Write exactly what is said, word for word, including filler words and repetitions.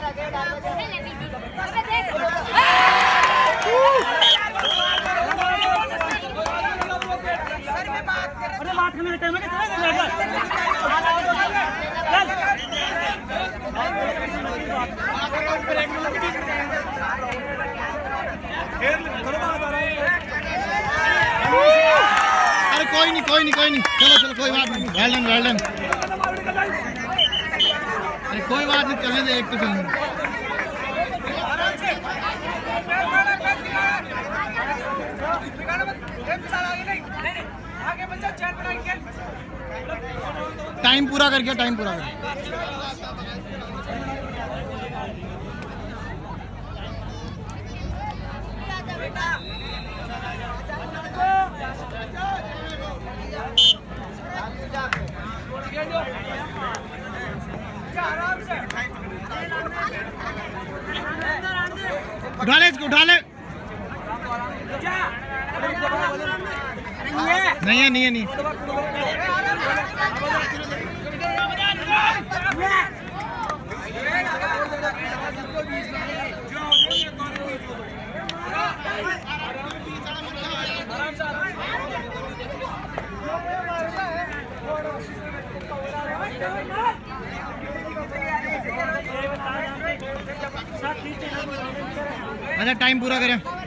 अरे बात करने टाइम है अरे कोई नहीं कोई नहीं कोई नहीं चलो चलो कोई बात नहीं वेल डन वेल डन अरे कोई बात नहीं चलने दे एक तो चलने टाइम पूरा कर गया टाइम पूरा कर उठा ले इसको उठा ले नहीं है नहीं है नहीं अच्छा टाइम पूरा करें।